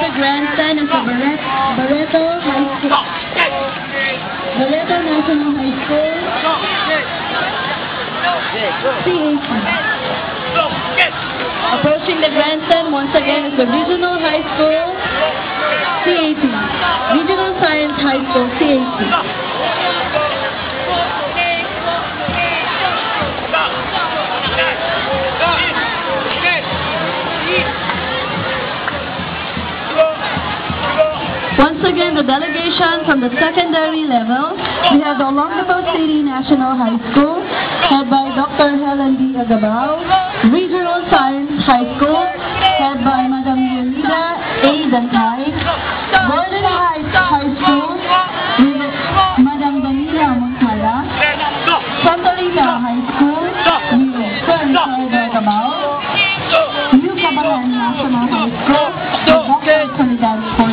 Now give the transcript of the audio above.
the grandstand is the Barreto High School. Barreto National High School. CAC. Approaching the grandstand once again is the Regional High School. CAC. Regional Science High School. CAC. Once again, the delegation from the secondary level, we have the Olongapo City National High School, head by Dr. Helen D. Agabao, Regional Science High School, head by Madam Miranda A. Dantay, Golden High School, with Madam Danila Montala, Czarina High School, with Sir Ricardo Agabao, Ilka Umipig National High School, with Dr. Solidarity